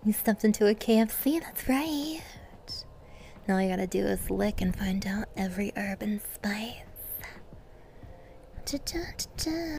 You stepped into a KFC, that's right. Now all I gotta do is lick and find out every herb and spice. Cha-cha-cha-cha.